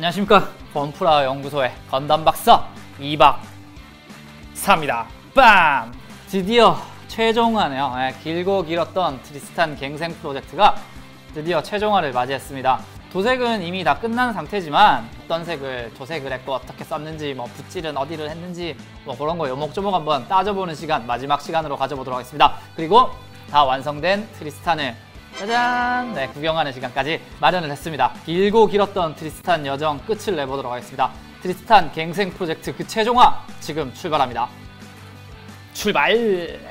안녕하십니까, 건프라 연구소의 건담 박사 이박사입니다. 빰! 드디어 최종화네요. 길고 길었던 트리스탄 갱생 프로젝트가 드디어 최종화를 맞이했습니다. 도색은 이미 다 끝난 상태지만 어떤 색을 도색을 했고 어떻게 썼는지, 뭐 붓질은 어디를 했는지 뭐 그런 거 요목조목 한번 따져보는 시간, 마지막 시간으로 가져보도록 하겠습니다. 그리고 다 완성된 트리스탄을 짜잔! 네, 구경하는 시간까지 마련을 했습니다. 길고 길었던 트리스탄 여정 끝을 내보도록 하겠습니다. 트리스탄 갱생 프로젝트 그 최종화 지금 출발합니다. 출발!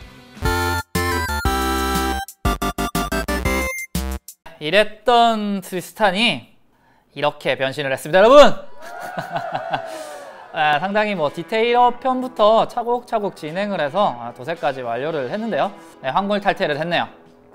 이랬던 트리스탄이 이렇게 변신을 했습니다, 여러분! 상당히 뭐 디테일업 편부터 차곡차곡 진행을 해서 도색까지 완료를 했는데요. 네, 황골 탈퇴를 했네요.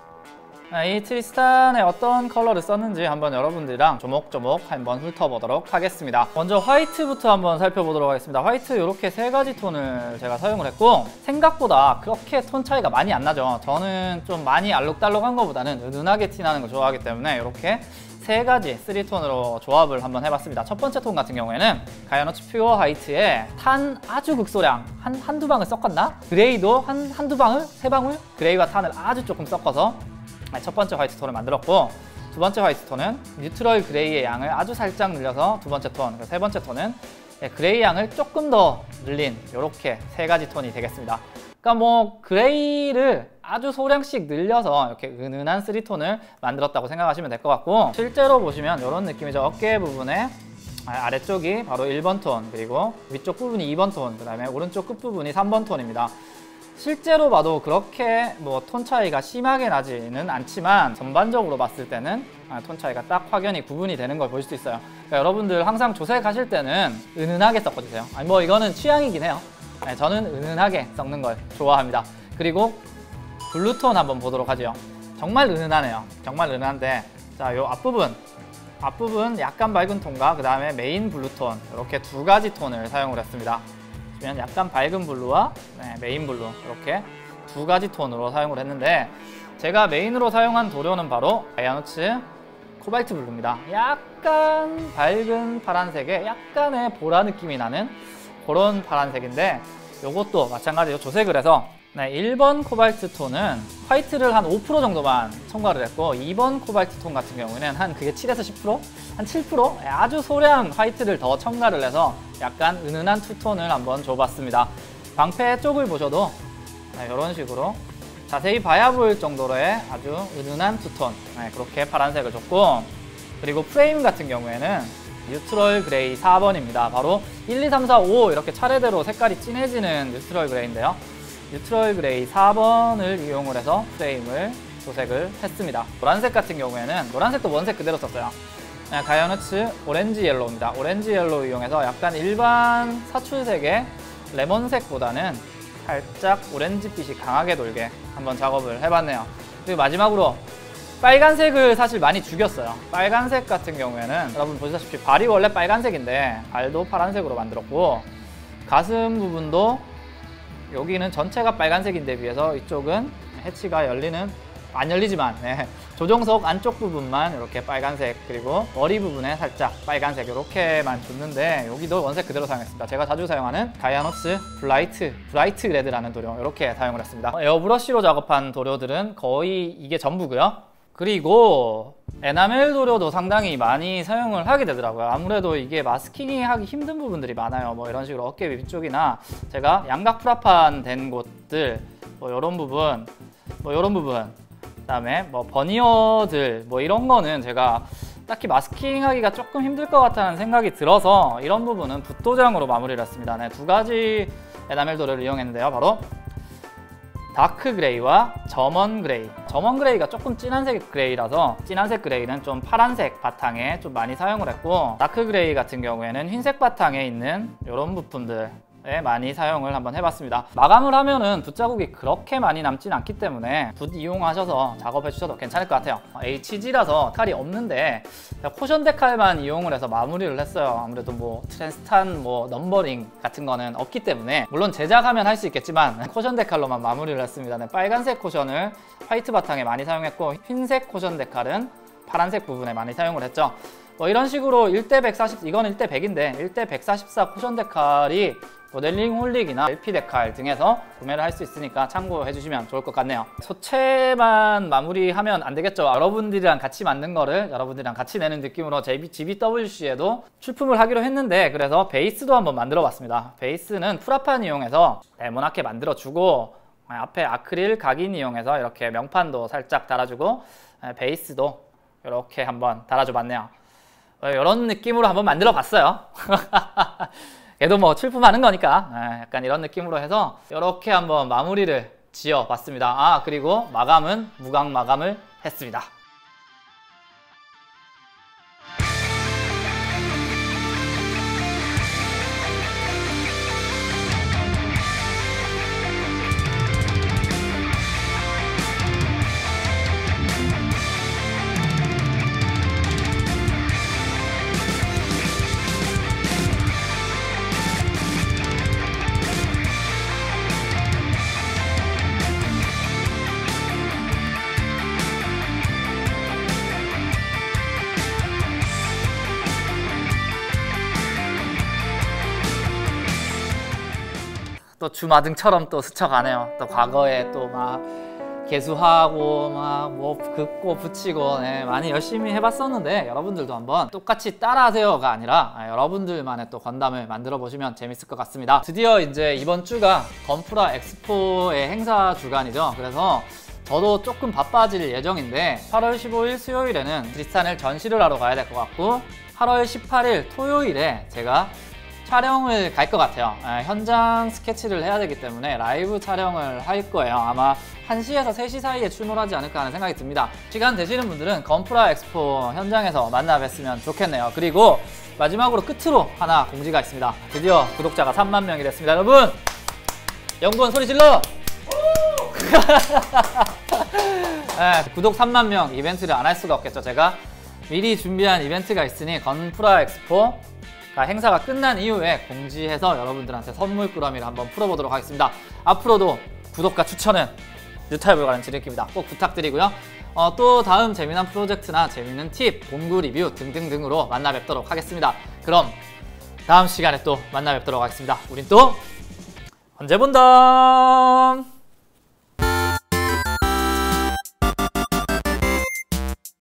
이 트리스탄에 어떤 컬러를 썼는지 한번 여러분들이랑 조목조목 한번 훑어보도록 하겠습니다. 먼저 화이트부터 한번 살펴보도록 하겠습니다. 화이트 이렇게 세 가지 톤을 제가 사용을 했고 생각보다 그렇게 톤 차이가 많이 안 나죠. 저는 좀 많이 알록달록한 것보다는 은은하게 티나는 걸 좋아하기 때문에 이렇게 세 가지 3톤으로 조합을 한번 해봤습니다. 첫 번째 톤 같은 경우에는 가야노츠 퓨어 화이트에 탄 아주 극소량 한두 방을 섞었나? 그레이도 한두 방울? 세 방울? 그레이와 탄을 아주 조금 섞어서 첫 번째 화이트 톤을 만들었고, 두 번째 화이트 톤은 뉴트럴 그레이의 양을 아주 살짝 늘려서 두 번째 톤, 세 번째 톤은 그레이 양을 조금 더 늘린 이렇게 세 가지 톤이 되겠습니다. 그러니까 뭐 그레이를 아주 소량씩 늘려서 이렇게 은은한 3톤을 만들었다고 생각하시면 될 것 같고, 실제로 보시면 이런 느낌이죠. 어깨 부분에 아래쪽이 바로 1번 톤, 그리고 위쪽 부분이 2번 톤, 그 다음에 오른쪽 끝부분이 3번 톤입니다. 실제로 봐도 그렇게 뭐 톤 차이가 심하게 나지는 않지만 전반적으로 봤을 때는 톤 차이가 딱 확연히 구분이 되는 걸 볼 수 있어요. 그러니까 여러분들 항상 조색하실 때는 은은하게 섞어주세요. 아니 뭐 이거는 취향이긴 해요. 저는 은은하게 섞는 걸 좋아합니다. 그리고 블루톤 한번 보도록 하죠. 정말 은은하네요. 정말 은은한데, 자, 요 앞부분 약간 밝은 톤과 그 다음에 메인 블루톤, 이렇게 두 가지 톤을 사용을 했습니다. 약간 밝은 블루와 메인 블루, 이렇게 두 가지 톤으로 사용을 했는데, 제가 메인으로 사용한 도료는 바로 가야노츠 코발트 블루입니다. 약간 밝은 파란색에 약간의 보라 느낌이 나는 그런 파란색인데, 이것도 마찬가지로 조색을 해서 1번 코발트 톤은 화이트를 한 5% 정도만 첨가를 했고, 2번 코발트 톤 같은 경우에는 한 그게 7에서 10%? 한 7%? 아주 소량 화이트를 더 첨가를 해서 약간 은은한 투톤을 한번 줘봤습니다. 방패 쪽을 보셔도 이런 식으로 자세히 봐야 보일 정도로의 아주 은은한 투톤, 그렇게 파란색을 줬고, 그리고 프레임 같은 경우에는 뉴트럴 그레이 4번입니다. 바로 1, 2, 3, 4, 5 이렇게 차례대로 색깔이 진해지는 뉴트럴 그레이인데요. 뉴트럴 그레이 4번을 이용을 해서 프레임을 도색을 했습니다. 노란색 같은 경우에는 노란색도 원색 그대로 썼어요. 가야노츠 오렌지 옐로우입니다. 오렌지 옐로우 이용해서 약간 일반 사출색의 레몬색보다는 살짝 오렌지빛이 강하게 돌게 한번 작업을 해봤네요. 그리고 마지막으로 빨간색을 사실 많이 죽였어요. 빨간색 같은 경우에는 여러분 보시다시피 발이 원래 빨간색인데 발도 파란색으로 만들었고, 가슴 부분도 여기는 전체가 빨간색인데 비해서 이쪽은 해치가 안 열리지만 조종석 안쪽 부분만 이렇게 빨간색, 그리고 머리 부분에 살짝 빨간색 이렇게만 줬는데, 여기도 원색 그대로 사용했습니다. 제가 자주 사용하는 가야노츠 브라이트 레드라는 도료 이렇게 사용을 했습니다. 에어브러쉬로 작업한 도료들은 거의 이게 전부고요. 그리고 에나멜 도료도 상당히 많이 사용을 하게 되더라고요. 아무래도 이게 마스킹이 하기 힘든 부분들이 많아요. 뭐 이런 식으로 어깨 위쪽이나 제가 양각 프라판 된 곳들, 뭐 이런 부분, 그다음에 뭐 버니어들, 뭐 이런 거는 제가 딱히 마스킹 하기가 조금 힘들 것 같다는 생각이 들어서 이런 부분은 붓도장으로 마무리를 했습니다. 두 가지 에나멜 도료를 이용했는데요. 바로 다크 그레이와 점원 그레이. 점원 그레이가 조금 진한색 그레이라서 진한색 그레이는 좀 파란색 바탕에 좀 많이 사용을 했고, 다크 그레이 같은 경우에는 흰색 바탕에 있는 이런 부품들에 많이 사용을 한번 해봤습니다. 마감을 하면은 붓자국이 그렇게 많이 남진 않기 때문에 붓 이용하셔서 작업해 주셔도 괜찮을 것 같아요. HG라서 칼이 없는데 코션 데칼만 이용을 해서 마무리를 했어요. 아무래도 뭐 트랜스탄 넘버링 같은 거는 없기 때문에, 물론 제작하면 할 수 있겠지만 코션 데칼로만 마무리를 했습니다. 빨간색 코션을 화이트 바탕에 많이 사용했고, 흰색 코션 데칼은 파란색 부분에 많이 사용을 했죠. 뭐 이런 식으로 1대 140, 이건 1대 100인데 1대 144 쿠션 데칼이 모델링 홀릭이나 LP 데칼 등에서 구매를 할 수 있으니까 참고해 주시면 좋을 것 같네요. 소체만 마무리하면 안 되겠죠. 여러분들이랑 같이 만든 거를 여러분들이랑 같이 내는 느낌으로 GBWC에도 출품을 하기로 했는데, 그래서 베이스도 한번 만들어 봤습니다. 베이스는 프라판 이용해서 네모나게 만들어 주고, 앞에 아크릴 각인 이용해서 이렇게 명판도 살짝 달아주고, 베이스도 이렇게 한번 달아줘 봤네요. 이런 느낌으로 한번 만들어 봤어요. 얘도 뭐 출품하는 거니까 약간 이런 느낌으로 해서 이렇게 한번 마무리를 지어 봤습니다. 그리고 마감은 무광 마감을 했습니다. 또 주마등처럼 또 스쳐가네요. 또 과거에 또 막 개수하고 막 뭐 긋고 붙이고 많이 열심히 해봤었는데, 여러분들도 한번 똑같이 따라하세요가 아니라 여러분들만의 또 건담을 만들어 보시면 재밌을 것 같습니다. 드디어 이제 이번 주가 건프라 엑스포의 행사 주간이죠. 그래서 저도 조금 바빠질 예정인데 8월 15일 수요일에는 트리스탄을 전시를 하러 가야 될 것 같고, 8월 18일 토요일에 제가 촬영을 갈 것 같아요. 현장 스케치를 해야 되기 때문에 라이브 촬영을 할 거예요. 아마 1시에서 3시 사이에 출몰하지 않을까 하는 생각이 듭니다. 시간 되시는 분들은 건프라 엑스포 현장에서 만나 뵀으면 좋겠네요. 그리고 마지막으로 끝으로 하나 공지가 있습니다. 드디어 구독자가 3만 명이 됐습니다. 여러분! 연구원 소리 질러! 구독 3만 명 이벤트를 안 할 수가 없겠죠. 제가 미리 준비한 이벤트가 있으니 건프라 엑스포 행사가 끝난 이후에 공지해서 여러분들한테 선물 꾸러미를 한번 풀어보도록 하겠습니다. 앞으로도 구독과 추천은 뉴타입을 관한 지름길입니다. 꼭 부탁드리고요. 또 다음 재미난 프로젝트나 재미있는 팁, 공구 리뷰 등등등으로 만나 뵙도록 하겠습니다. 그럼 다음 시간에 또 만나 뵙도록 하겠습니다. 우린 또 언제 본담!